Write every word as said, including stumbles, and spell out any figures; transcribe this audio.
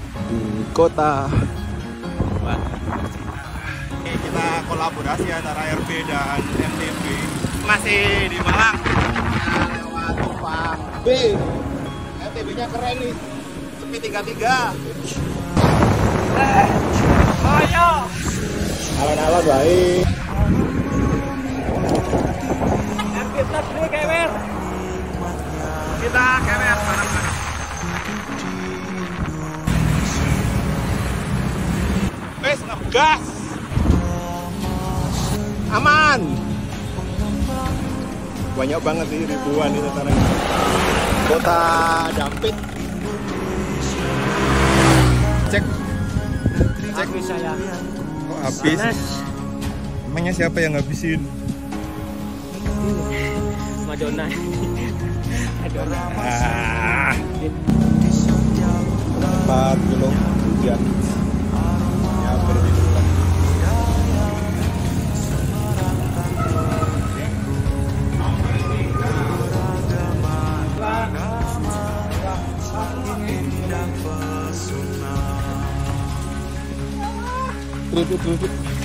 di kota. Kita kolaborasi antara R B dan M T B. Masih di Malang. Lewat Kupang B. M T B-nya keren nih. Sepi tiga tiga. Ayo. Alon-alon baik. Kita beli kewer. Kita kewer bareng-bareng. Wes ngegas. Aman. Banyak banget sih, ribuan itu sekarang. Kota Dampit. Cek. Cek Habis saya. Kok habis? Panas. Emangnya siapa yang ngabisin? Madonna. Madonna. Ah. empat kilo hujan. Ya berbeda. Terus terus